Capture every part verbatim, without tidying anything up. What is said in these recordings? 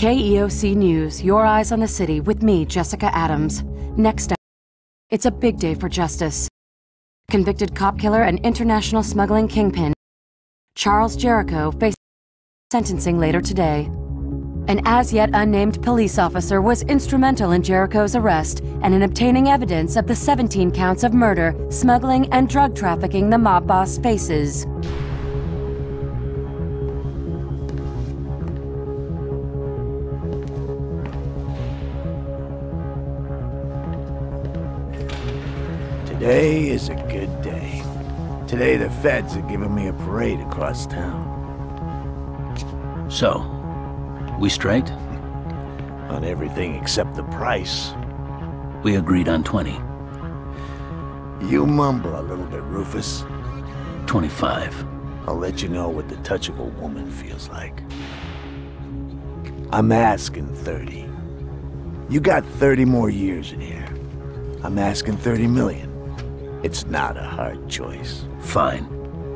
K E O C News, your eyes on the city with me, Jessica Adams. Next up, it's a big day for justice. Convicted cop killer and international smuggling kingpin, Charles Jericho, faces sentencing later today. An as-yet unnamed police officer was instrumental in Jericho's arrest and in obtaining evidence of the seventeen counts of murder, smuggling, and drug trafficking the mob boss faces. Today is a good day. Today the feds are giving me a parade across town. So, we straight? On everything except the price. We agreed on twenty. You mumble a little bit, Rufus. twenty-five. I'll let you know what the touch of a woman feels like. I'm asking thirty. You got thirty more years in here. I'm asking thirty million. It's not a hard choice. Fine.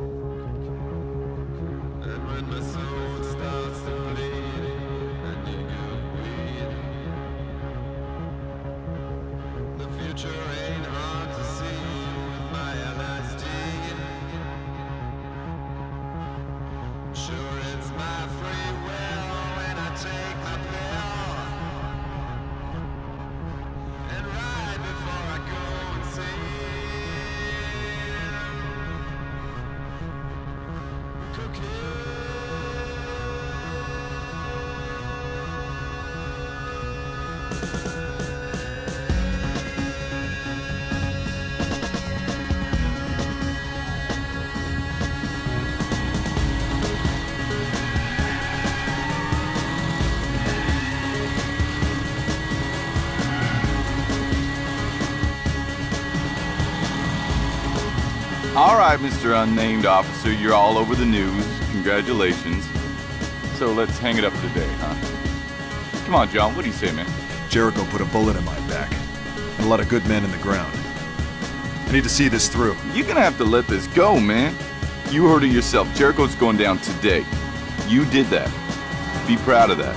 All right, Mister Unnamed Officer, you're all over the news. Congratulations. So let's hang it up today, huh? Come on, John, what do you say, man? Jericho put a bullet in my back, and a lot of good men in the ground. I need to see this through. You're gonna have to let this go, man. You heard it yourself. Jericho's going down today. You did that. Be proud of that.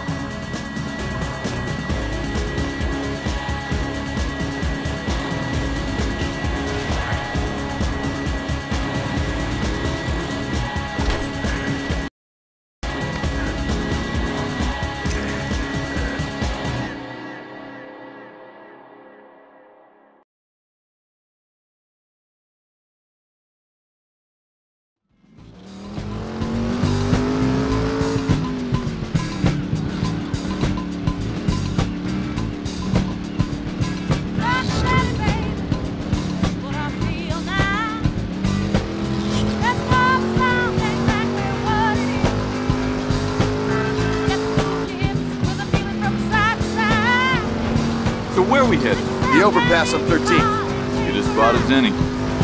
So where are we headed? The overpass on thirteenth. Good a spot as any.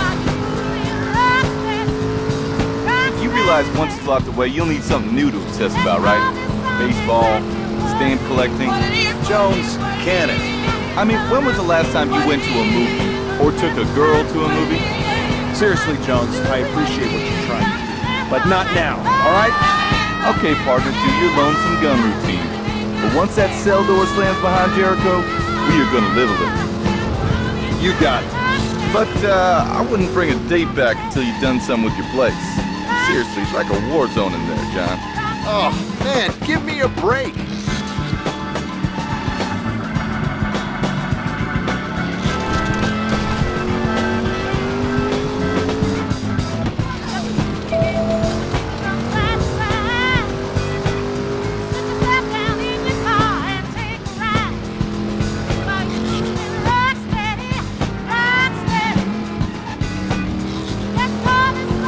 You realize once he's locked away, you'll need something new to obsess about, right? Baseball, stamp collecting. Jones, Cannon. I mean, when was the last time you went to a movie? Or took a girl to a movie? Seriously, Jones, I appreciate what you're trying to do. But not now, all right? Okay, partner, do your lonesome gun routine. But once that cell door slams behind Jericho, we are gonna live a little. You got it. But, uh, I wouldn't bring a date back until you've done something with your place. Seriously, it's like a war zone in there, John. Oh, man, give me a break.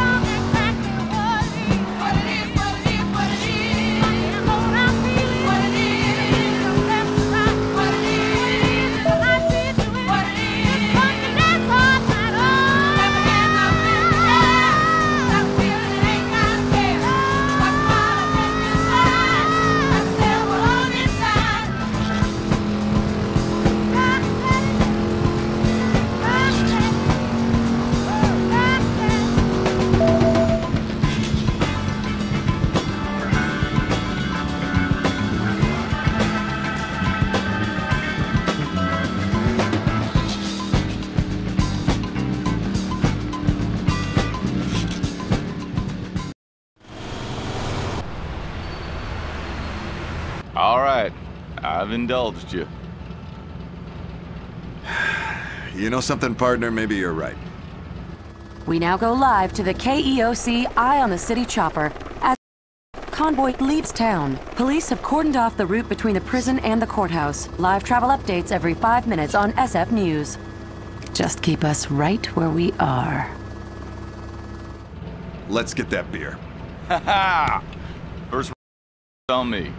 What it is, what it is, what it is. I've indulged you. You know something, partner? Maybe you're right. We now go live to the K E O C Eye on the City chopper as convoy leaves town. Police have cordoned off the route between the prison and the courthouse. Live travel updates every five minutes on S F News. Just keep us right where we are. Let's get that beer. Ha ha! First on me.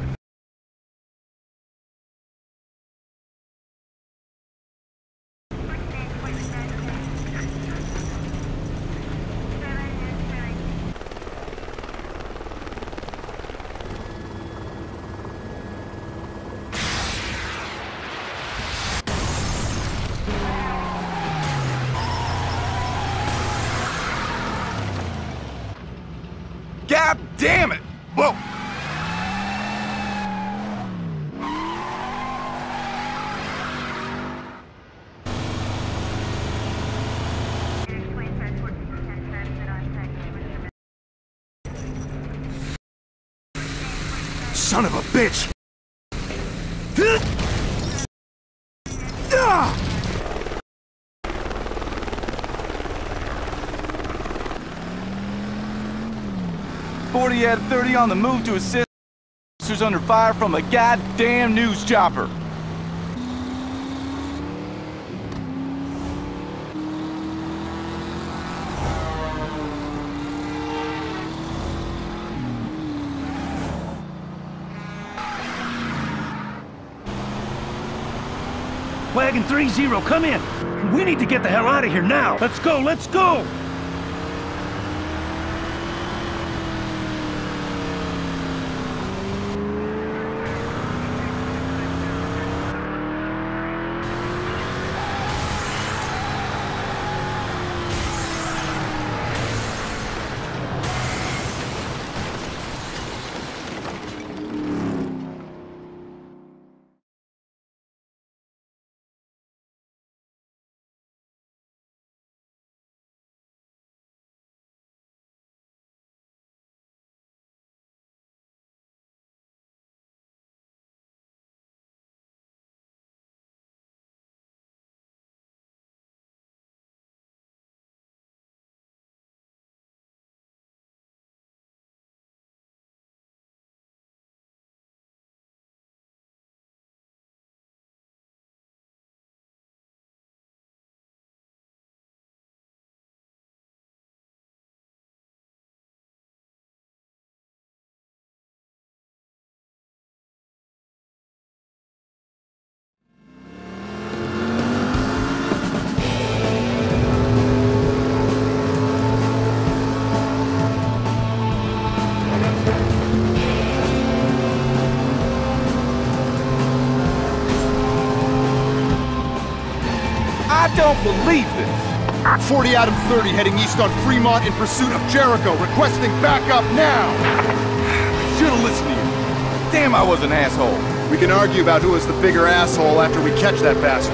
God damn it! Whoa! Son of a bitch! forty out of thirty on the move to assist officers under fire from a goddamn news chopper. Wagon three zero, come in. We need to get the hell out of here now. Let's go, let's go! I don't believe this! forty out of thirty heading east on Fremont in pursuit of Jericho, requesting backup now! Should've listened to you. Damn, I was an asshole. We can argue about who is the bigger asshole after we catch that bastard.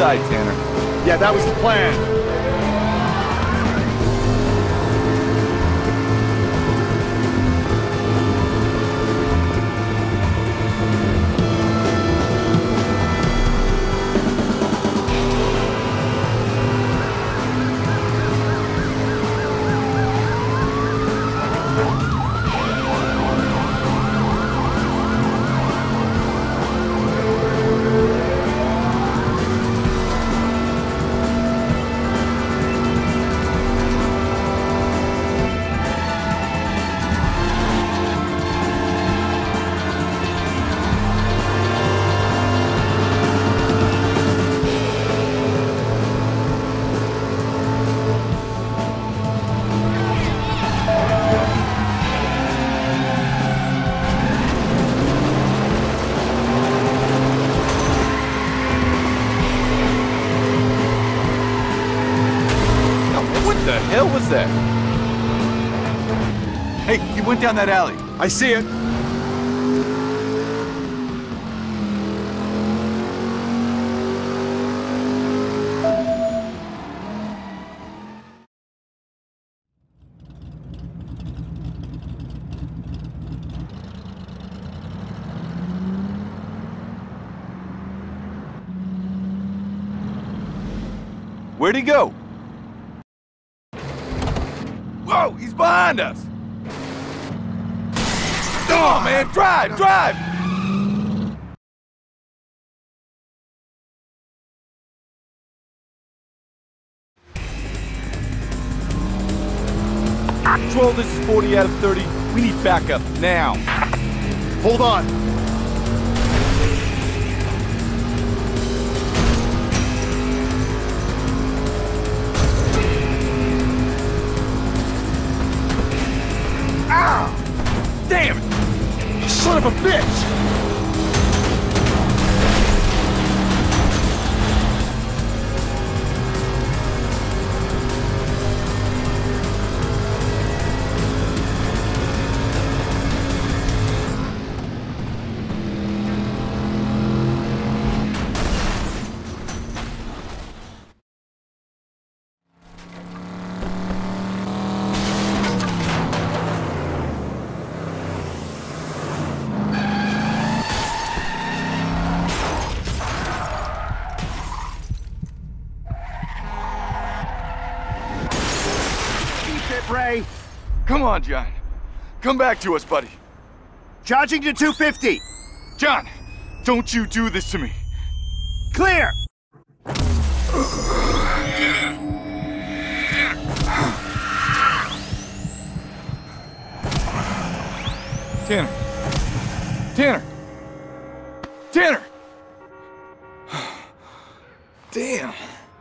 inside, Tanner. Yeah, that was the plan. What the hell was that? Hey, he went down that alley. I see it. Where'd he go? Whoa, he's behind us! Come on, man, drive, drive! Control, this is forty out of thirty. We need backup, now. Hold on. Damn it! Son of a bitch! Ray, Come on, John. Come back to us, buddy. charging to two fifty. John, don't you do this to me. Clear. Tanner. Tanner. Tanner. Damn.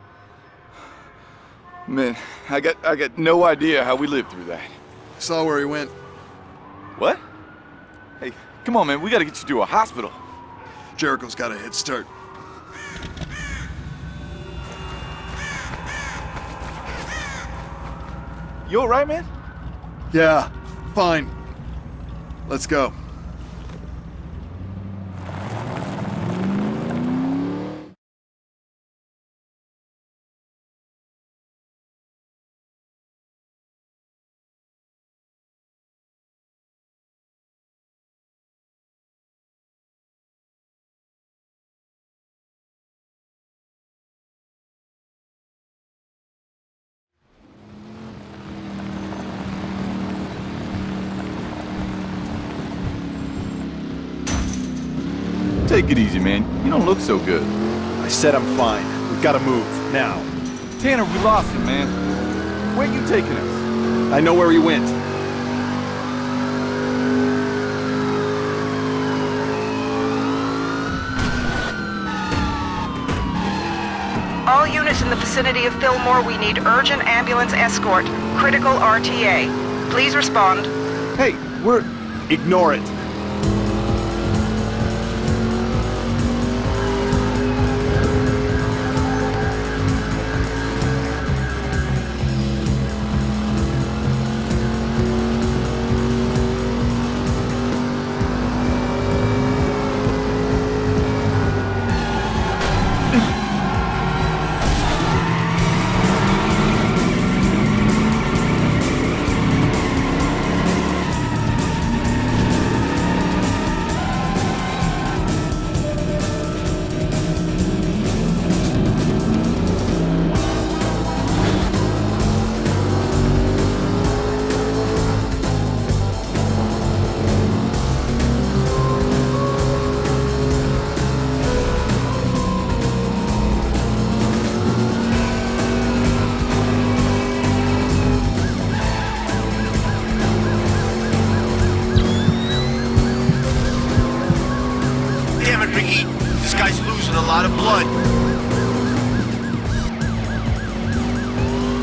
Man, I got I got no idea how we lived through that. Saw where he went. What? Hey, come on, man. We gotta get you to a hospital. Jericho's got a head start. You all right, man? Yeah, fine. Let's go. Take it easy, man. You don't look so good. I said I'm fine. We've got to move, now. Tanner, we lost him, man. Where you taking us? I know where he went. All units in the vicinity of Fillmore, we need urgent ambulance escort. Critical R T A. Please respond. Hey, we're... Ignore it.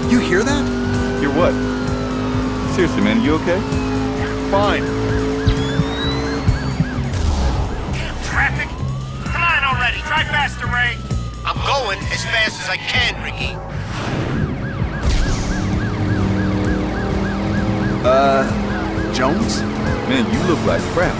You hear that? Hear what? Seriously, man, you okay? Fine. Traffic? Come on already, drive faster, Ray. I'm going as fast as I can, Ricky. Uh, Jones? Man, you look like crap.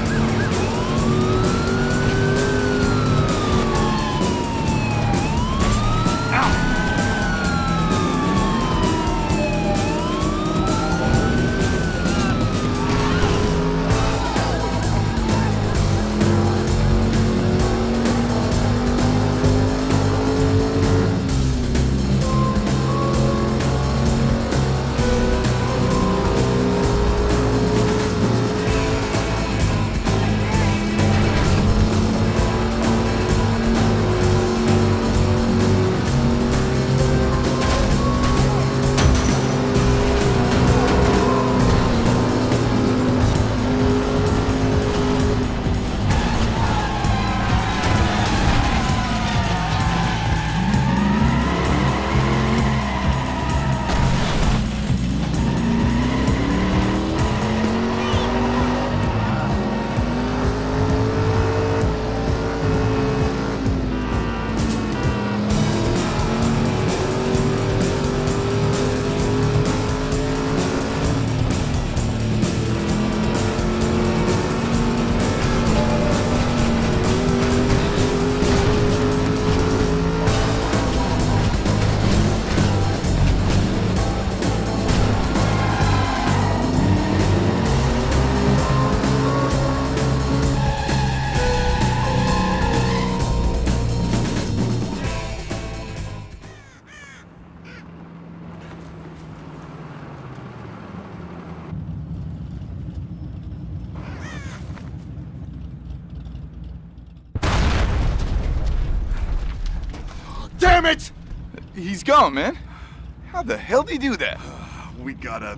Damn it! He's gone, man. How the hell did he do that? We gotta...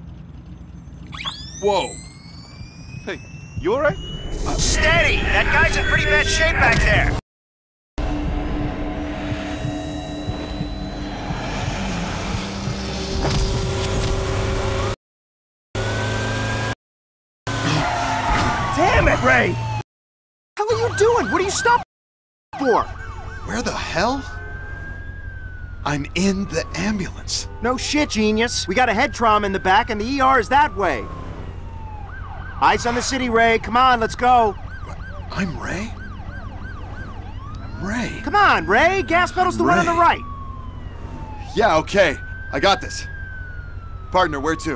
Whoa. Hey, you alright? Steady! That guy's in pretty bad shape back there. Damn it, Ray! What the hell are you doing? What are you stopping for? Where the hell? I'm in the ambulance. No shit, genius. We got a head trauma in the back and the E R is that way. Eyes on the city, Ray. Come on, let's go. I'm Ray? I'm Ray. Come on, Ray. Gas pedal's the Ray. one on the right. Yeah, okay. I got this. Partner, where to?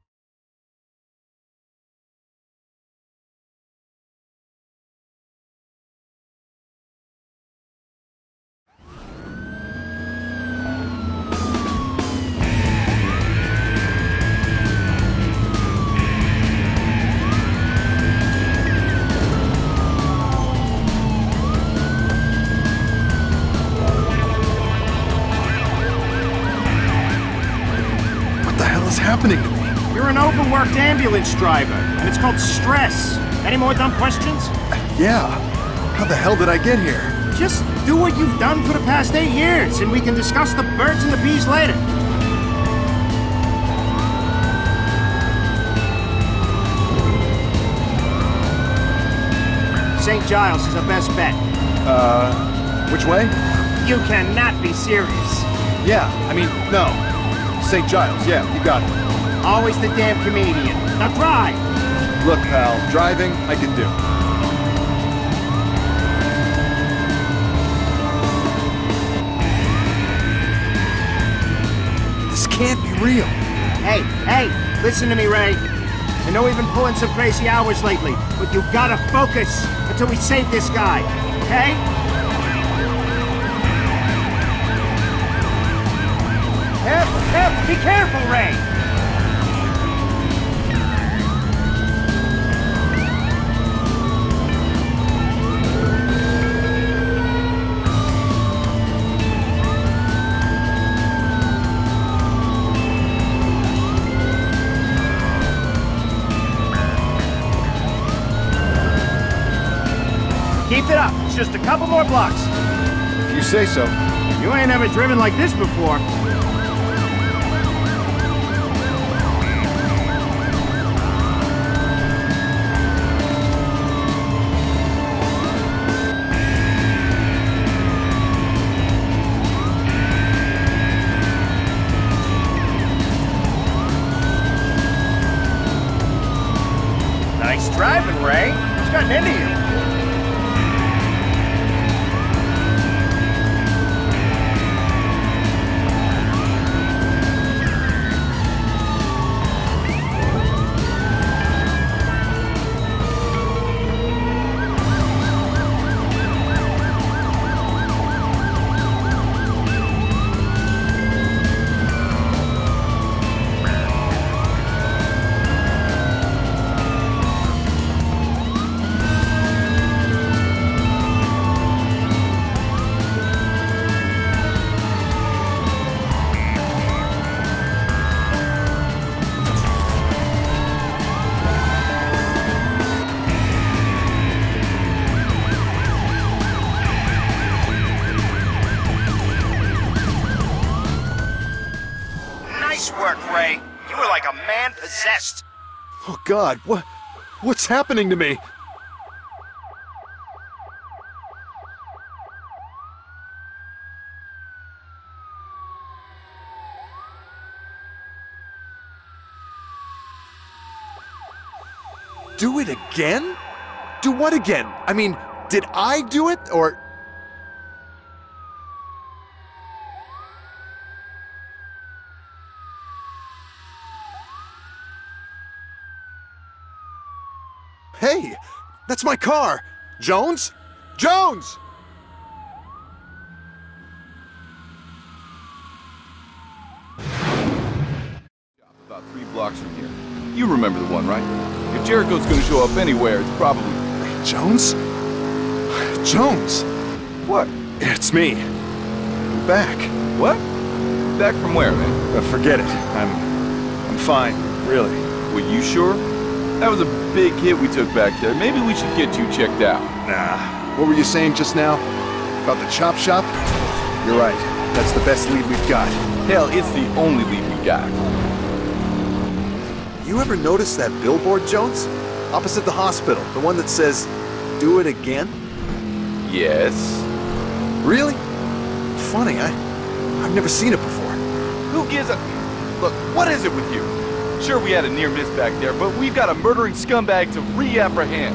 Happening to me? You're an overworked ambulance driver, and it's called stress. Any more dumb questions? Yeah. How the hell did I get here? Just do what you've done for the past eight years, and we can discuss the birds and the bees later. Saint Giles is our best bet. Uh, which way? You cannot be serious. Yeah, I mean, no. Saint Giles, yeah, you got it. Always the damn comedian. Now drive! Look, pal, driving, I can do. This can't be real. Hey, hey, listen to me, Ray. I know we've been pulling some crazy hours lately, but you gotta focus until we save this guy, okay? Careful, careful, be careful, Ray! Keep it up. It's just a couple more blocks. If you say so. You ain't ever driven like this before. Nice driving, Ray. What's gotten into you? Nice work, Ray. You were like a man possessed. Oh God, what, what's happening to me? Do it again? Do what again? I mean, did I do it, or... Hey, that's my car! Jones? Jones! About three blocks from here. You remember the one, right? If Jericho's gonna show up anywhere, it's probably... Jones? Jones? What? It's me. I'm back. What? Back from where, man? Uh, forget it. I'm... I'm fine, really. Were you sure? That was a big hit we took back there. Maybe we should get you checked out. Nah. What were you saying just now? About the chop shop? You're right. That's the best lead we've got. Hell, it's the only lead we got. You ever notice that billboard, Jones? Opposite the hospital. The one that says, "Do it again"? Yes. Really? Funny, I... I've never seen it before. Who gives a... Look, what is it with you? Sure, we had a near miss back there, but we've got a murdering scumbag to re-apprehend.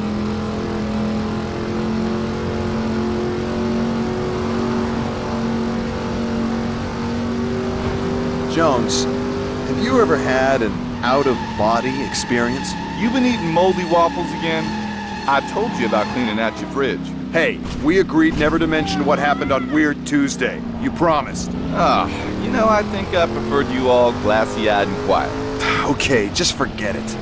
Jones, have you ever had an out-of-body experience? You been eating moldy waffles again? I told you about cleaning out your fridge. Hey, we agreed never to mention what happened on Weird Tuesday. You promised. Ah, you know, I think I preferred you all glassy-eyed and quiet. Okay, just forget it.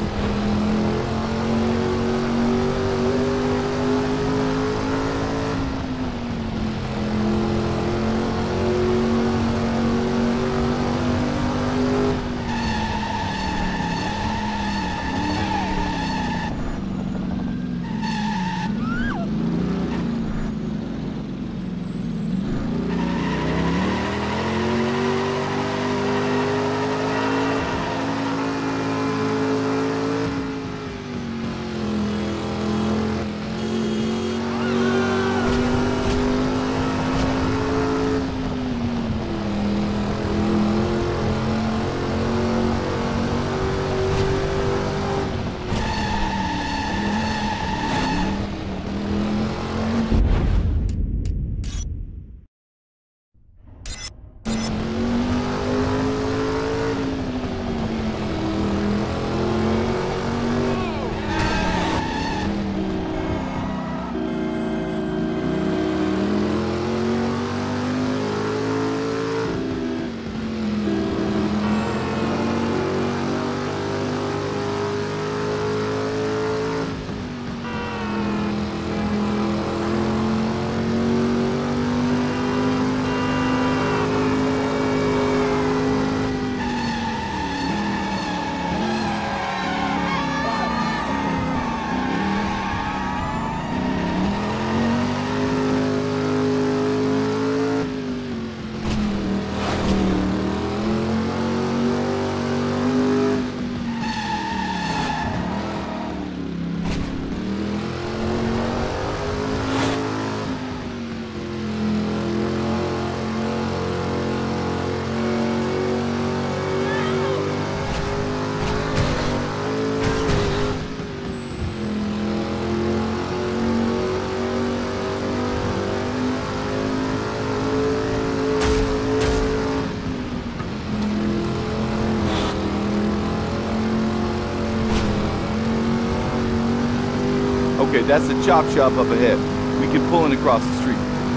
Okay, that's the chop shop up ahead. We can pull in across the street.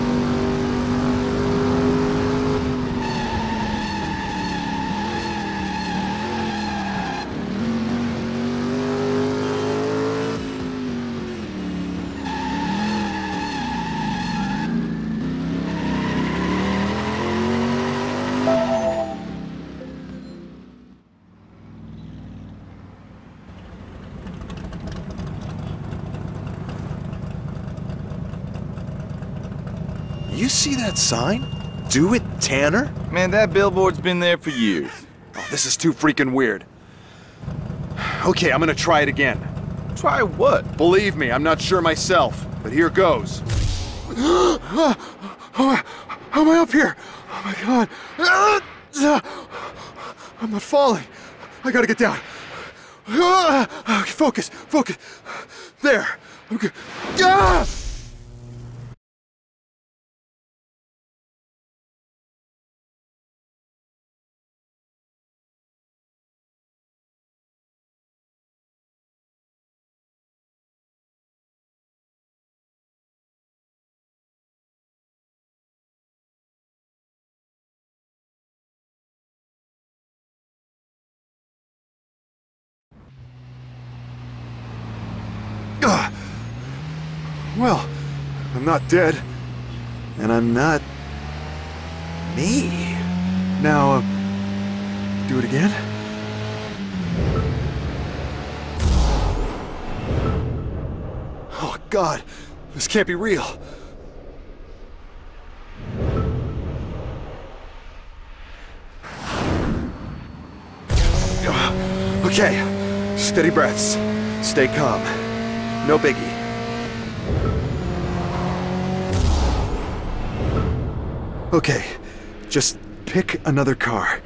You see that sign? Do it, Tanner? Man, that billboard's been there for years. Oh, this is too freaking weird. Okay, I'm gonna try it again. Try what? Believe me, I'm not sure myself, but here goes. How am I up here? Oh my god. I'm not falling. I gotta get down. Okay, focus, focus. There. I'm good. Ah! Ugh. Well, I'm not dead, and I'm not me. Now, uh, do it again. Oh God, this can't be real. Okay, steady breaths, stay calm. No biggie. Okay, just pick another car.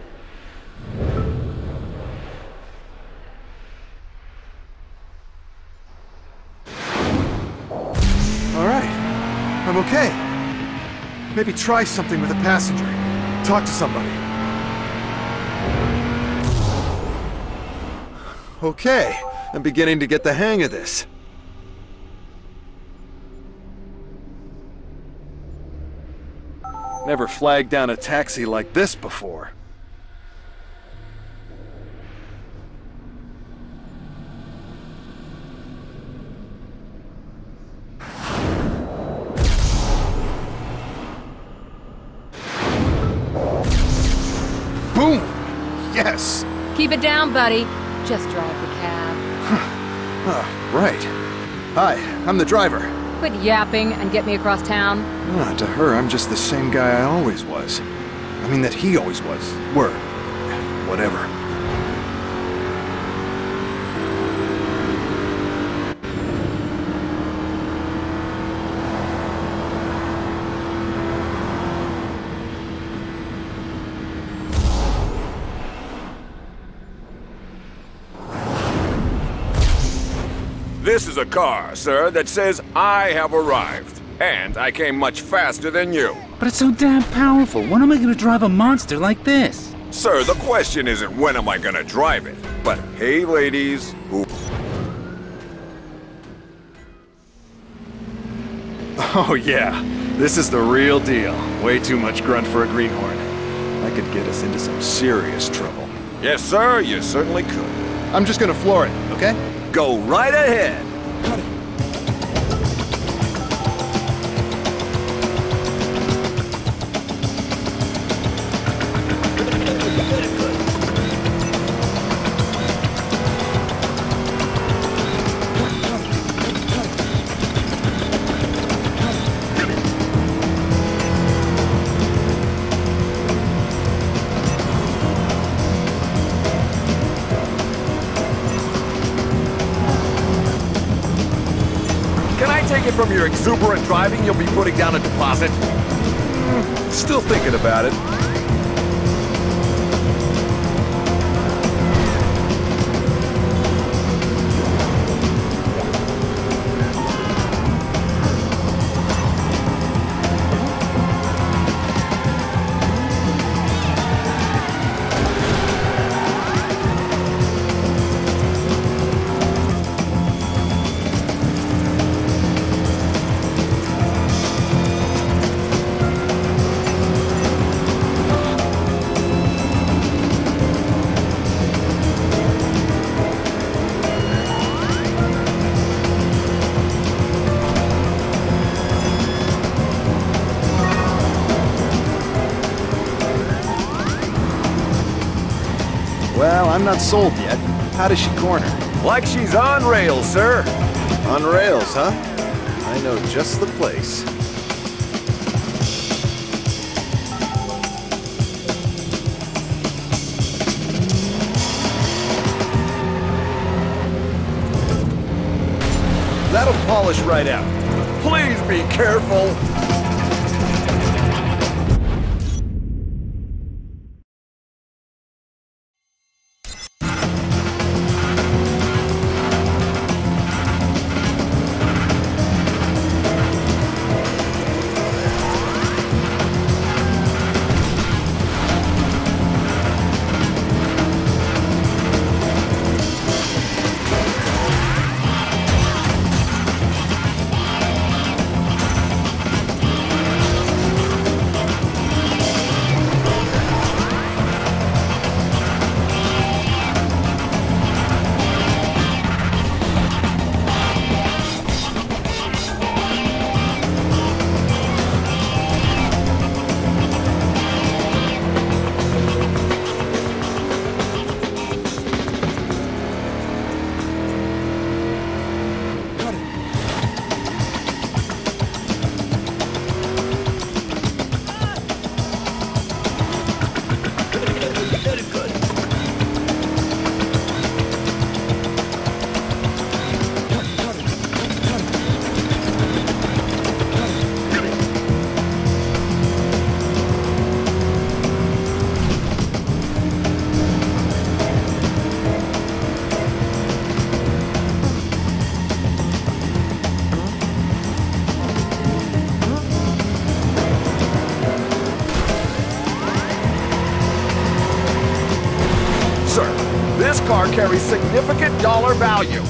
All right, I'm okay. Maybe try something with a passenger. Talk to somebody. Okay, I'm beginning to get the hang of this. Never flagged down a taxi like this before. Boom! Yes! Keep it down, buddy. Just drive the cab. Ah, right. Hi, I'm the driver. Quit yapping and get me across town. Ah, to her, I'm just the same guy I always was. I mean, that he always was. Were. Whatever. This is a car, sir, that says I have arrived. And I came much faster than you. But it's so damn powerful. When am I gonna drive a monster like this? Sir, the question isn't when am I gonna drive it, but hey, ladies, who... Oh yeah, this is the real deal. Way too much grunt for a greenhorn. I could get us into some serious trouble. Yes, sir, you certainly could. I'm just gonna floor it, okay? Go right ahead. From your exuberant driving, you'll be putting down a deposit? Still thinking about it. Well, I'm not sold yet. How does she corner? Like she's on rails, sir. On rails, huh? I know just the place. That'll polish right out. Please be careful. This car carries significant dollar value.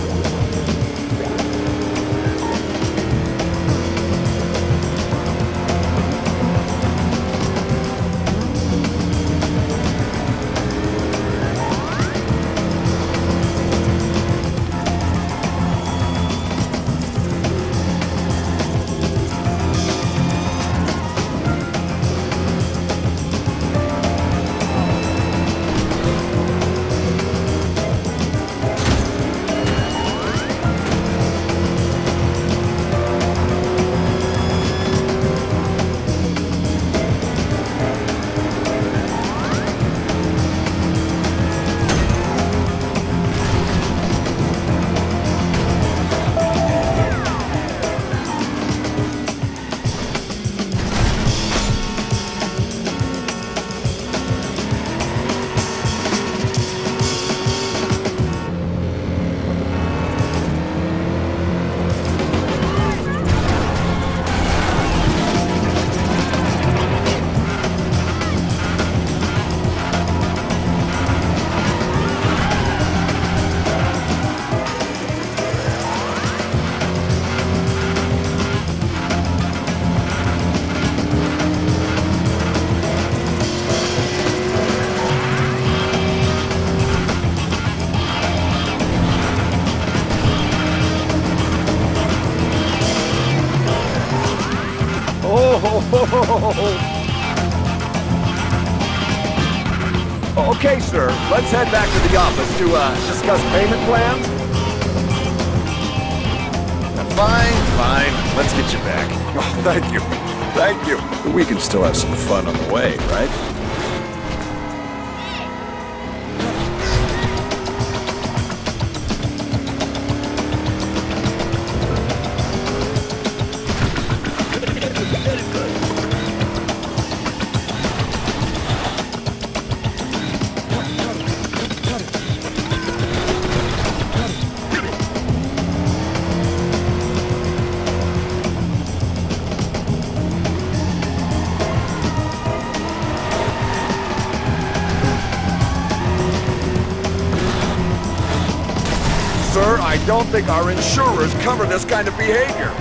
Okay, sir. Let's head back to the office to uh, discuss payment plans. Fine, fine. Let's get you back. Oh, thank you. Thank you. We can still have some fun on the way, right? Sir, I don't think our insurers cover this kind of behavior.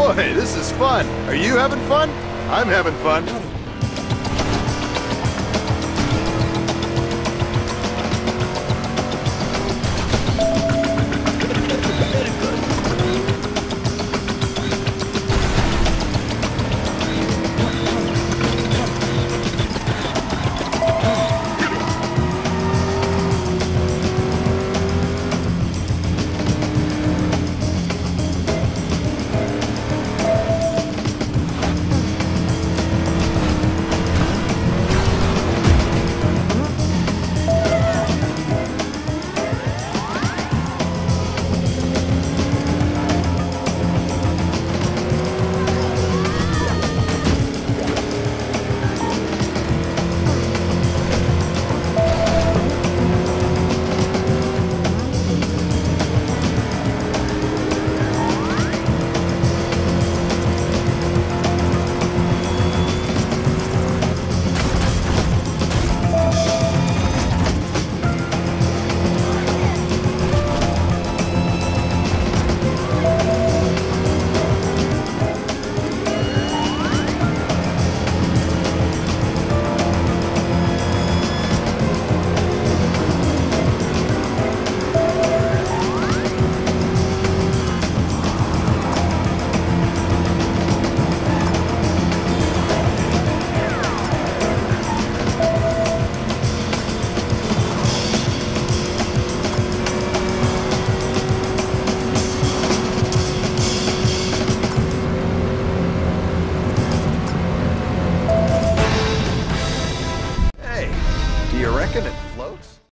Boy, this is fun. Are you having fun? I'm having fun.